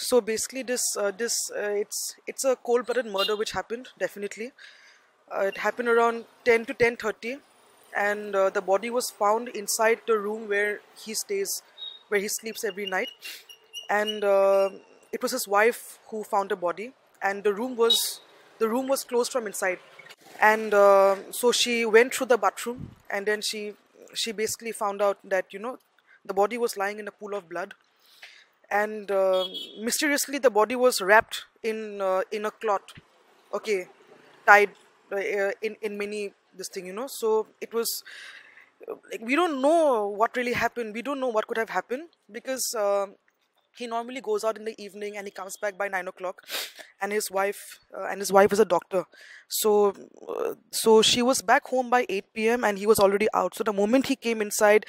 So basically, it's a cold-blooded murder which happened. Definitely, it happened around 10 to 10:30, and the body was found inside the room where he stays, where he sleeps every night. And it was his wife who found the body, and the room was closed from inside. And so she went through the bathroom, and then she basically found out that the body was lying in a pool of blood, and mysteriously the body was wrapped in a cloth, okay, tied in many this thing, so it was like we don't know what really happened. We don't know what could have happened because he normally goes out in the evening and he comes back by 9 o'clock, and his wife is a doctor. So she was back home by 8 p.m. and he was already out. So the moment he came inside,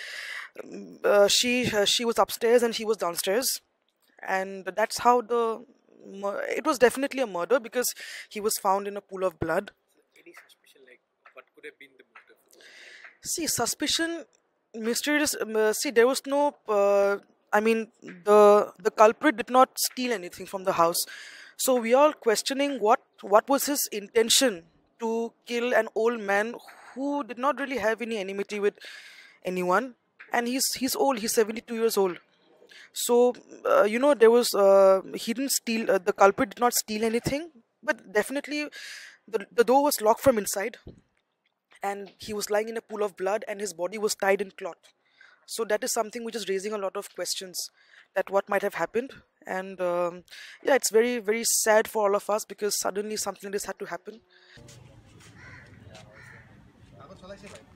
she was upstairs and he was downstairs, and that's how it was definitely a murder because he was found in a pool of blood. Any suspicion, like what could have been the motive? See, suspicion, mysterious. See, there was no. I mean, the culprit did not steal anything from the house, so we are questioning what was his intention to kill an old man who did not really have any enmity with anyone, and he's old. He's 72 years old. So there was he didn't steal. The culprit did not steal anything, but definitely the door was locked from inside, and he was lying in a pool of blood and his body was tied in cloth. So that is something which is raising a lot of questions, that what might have happened. And yeah, it's very very sad for all of us because suddenly something like this had to happen.